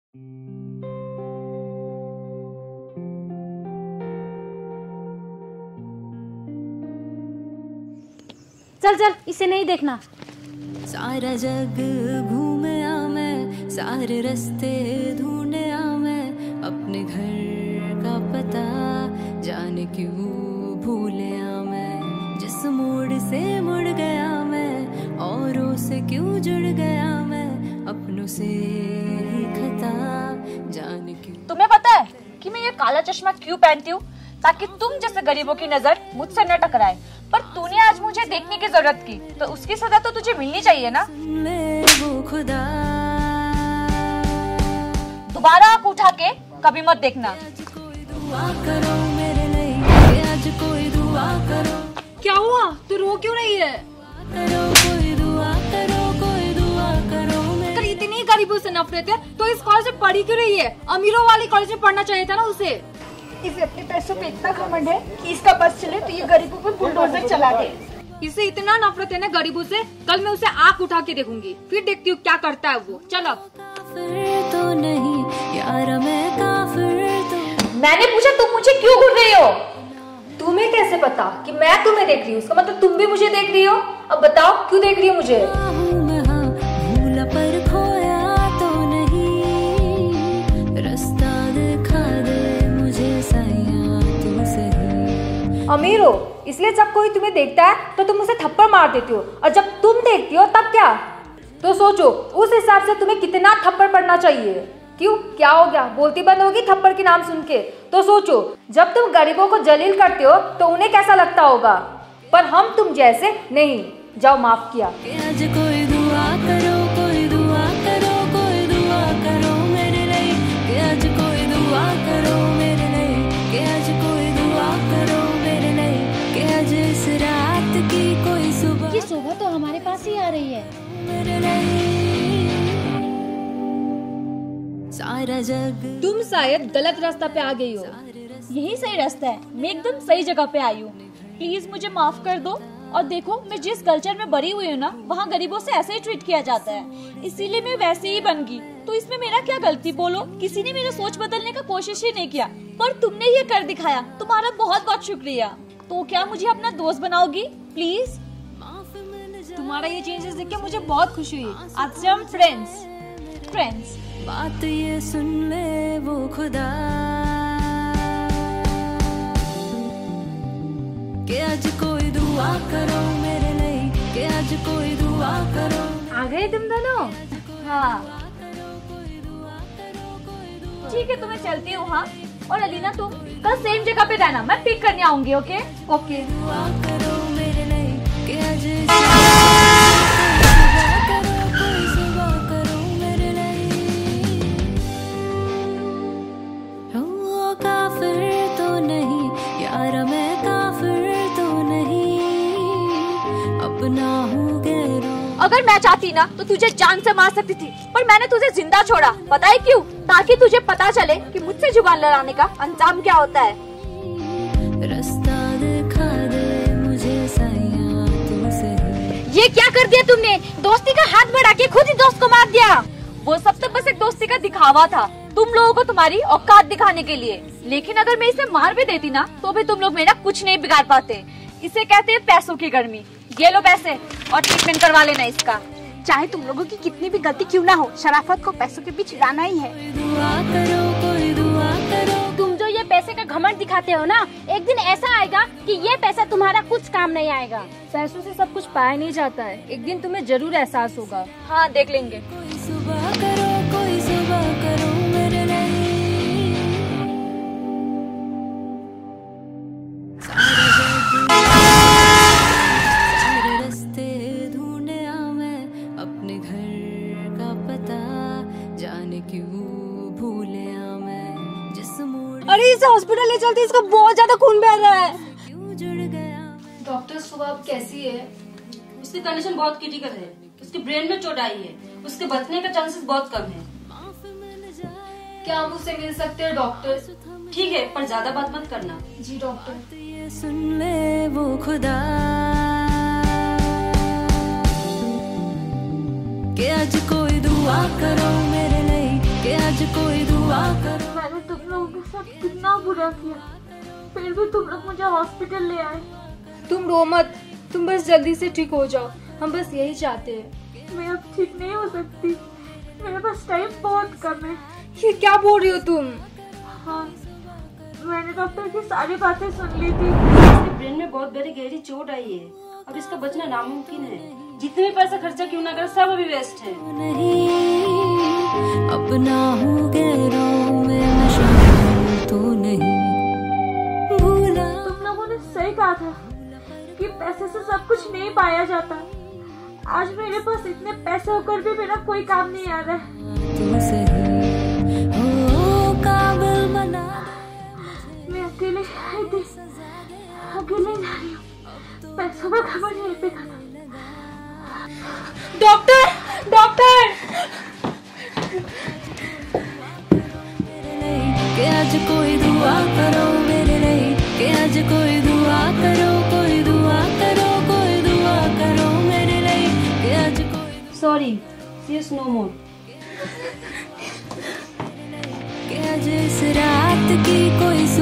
चल चल, इसे नहीं देखना। सारा जग घूमया मैं, सारे रास्ते ढूंढया मैं, अपने घर का पता जाने क्यों भूलया मैं। जिस मोड़ से मुड़ गया मैं, औरों से क्यों जुड़ गया मैं, अपनों से ही खता जाने क्यों। तुम्हें पता है कि मैं ये काला चश्मा क्यों पहनती हूँ? ताकि तुम जैसे गरीबों की नजर मुझसे न टकराए। पर तूने आज मुझे देखने की जरूरत की, तो उसकी सजा तो तुझे मिलनी चाहिए ना। वो खुदा दोबारा आंख उठा के कभी मत देखना। दुआ करो मेरे लिए, आज कोई दुआ करो। क्या हुआ? तू रो क्यों रही है? करो कोई दुआ करो, कोई दुआ करो मेरे। अगर इतनी गरीबों से नफरत है तो इस कॉलेज में पढ़ी क्यों रही है? अमीरों वाले कॉलेज में पढ़ना चाहिए था ना उसे। इसे अपने पैसों पे इतना घमंड है कि इसका बस चले तो ये गरीबों पे बुलडोजर चला दे। इसे इतना नफरत है ना गरीबों से, कल मैं उसे आंख उठा के देखूंगी, फिर देखती हूँ क्या करता है वो। चलो। काफिर तो नहीं यार, मैं काफिर तो। मैंने पूछा तुम मुझे क्यों घूर रही हो? तुम्हें कैसे पता कि मैं तुम्हें देख रही हूँ? उसका मतलब तुम भी मुझे देख रही हो। अब बताओ क्यों देख रही हो मुझे? भूला पर खोया तो नहीं, रास्ता दिखा दे मुझे सैया तू सही। अमीर हो इसलिए जब कोई तुम्हें देखता है तो तुम उसे थप्पड़ मार देती हो, और जब तुम देखती हो तब क्या? तो सोचो उस हिसाब से तुम्हें कितना थप्पड़ पड़ना चाहिए। क्यों, क्या हो गया? बोलती बंद होगी थप्पड़ के नाम सुन के? तो सोचो जब तुम गरीबों को जलील करते हो तो उन्हें कैसा लगता होगा, पर हम तुम जैसे नहीं। जाओ, माफ किया। आज कोई दुआ करो, कोई दुआ करो, कोई दुआ करो मेरे लिए, कि आज कोई दुआ करो मेरे लिए, कि आज कोई दुआ करो मेरे लिए, कि आज इस रात की कोई सुबह। ये सुबह तो हमारे पास ही आ रही है। मेरे लिए सारा जग। तुम शायद गलत रास्ता पे आ गई हो। यही सही रास्ता है, मैं एकदम सही जगह पे आई हूँ। प्लीज मुझे माफ कर दो। और देखो, मैं जिस कल्चर में बड़ी हुई हूँ ना, वहाँ गरीबों से ऐसे ही ट्रीट किया जाता है, इसीलिए मैं वैसे ही बन गई। तो इसमें मेरा क्या गलती? बोलो। किसी ने मेरा सोच बदलने का कोशिश ही नहीं किया, पर तुमने ये कर दिखाया। तुम्हारा बहुत बहुत शुक्रिया। तो क्या मुझे अपना दोस्त बनाओगी प्लीज? तुम्हारा ये चेंजेस देख के मुझे बहुत खुशी हुई। आज से हम फ्रेंड्स। बात ये सुन ले वो खुदा, कि आज कोई दुआ करो मेरे लिए, कि आज कोई दुआ करो। आ गए तुम दोनों? हाँ ठीक है, तो मैं चलती हूँ। हाँ, और अलीना तुम कल सेम जगह पे रहना, मैं पिक करने आऊंगी। Okay okay. दुआ करो मेरे लिए, कि आज कोई सुबह करो मेरे लिए। हो काफिर तो नहीं यार, मैं काफिर तो नहीं, अपना हूँ गैरों। अगर मैं चाहती ना तो तुझे जान से मार सकती थी, पर मैंने तुझे जिंदा छोड़ा। पता है क्यों? ताकि तुझे पता चले कि मुझसे जुबान लड़ाने का अंजाम क्या होता है। रास्ता दिखा दे मुझे सैया तू सही। ये क्या कर दिया तुमने? दोस्ती का हाथ बढ़ा के खुद ही दोस्त को मार दिया। वो सब तो बस एक दोस्ती का दिखावा था, तुम लोगों को तुम्हारी औकात दिखाने के लिए। लेकिन अगर मैं इसे मार भी देती ना, तो भी तुम लोग मेरा कुछ नहीं बिगाड़ पाते। इसे कहते हैं पैसों की गर्मी। ये लो पैसे और ट्रीटमेंट करवा लेना इसका। चाहे तुम लोगों की कितनी भी गलती क्यों ना हो, शराफत को पैसों के बीच लाना ही है। दुआ करो, कोई दुआ करो। तुम जो ये पैसे का घमंड दिखाते हो ना, एक दिन ऐसा आएगा कि ये पैसा तुम्हारा कुछ काम नहीं आएगा। पैसों से सब कुछ पाया नहीं जाता है, एक दिन तुम्हें जरूर एहसास होगा। हाँ, देख लेंगे। कोई सुबह करो, कोई सुबह करो मेरे लिए। सारे रास्ते ढूंढया मैं, अपने घर का पता जाने क्यों भूलया मैं। जिस मोड़ अरे इसे हॉस्पिटल ले चलते, इसका बहुत ज्यादा खून बह रहा है। क्यों जुड़ गया। डॉक्टर सुबह कैसी है? उसकी कंडीशन बहुत क्रिटिकल है, उसके ब्रेन में चोट आई है, उसके बचने का चांसेस बहुत कम है। क्या आप उससे मिल सकते हैं डॉक्टर? ठीक है, पर ज्यादा बात मत करना। जी डॉक्टर। ये सुन ले वो खुदा, कि आज कोई दुआ करो मेरे लिए, कि आज कोई मैंने तुम लोगों के साथ कितना बुरा किया, फिर भी तुम लोग मुझे हॉस्पिटल ले आए। तुम रो मत, तुम बस जल्दी से ठीक हो जाओ, हम बस यही चाहते हैं। मैं अब ठीक नहीं हो सकती, मेरे पास टाइम बहुत कम है। ये क्या बोल रही हो तुम? हाँ, मैंने डॉक्टर की सारी बातें सुन ली थी। इसके ब्रेन में बहुत बड़ी गहरी चोट आई है, अब इसका बचना नामुमकिन है। जितने भी पैसा खर्चा क्यों ना कर, सब अभी वेस्ट है। नहीं अपना हूँ गैरों में मैं शामिल तो नहीं भूला। तुम लोगों ने सही कहा था कि पैसे से सब कुछ नहीं पाया जाता। आज मेरे पास इतने पैसे होकर भी मेरा कोई काम नहीं आ रहा है। तू सही हो काबिल बना। मैं अकेले आई थी, अकेले जा रही हूँ। पैसों का खबर यहीं पे खत्म। Doctor, doctor! कि आज कोई दुआ करो मेरे लिए, कि आज कोई दुआ करो, कोई दुआ करो, कोई दुआ करो मेरे लिए, कि आज कोई सॉरी, सीरियस नो मोर। कि आज इस रात की कोई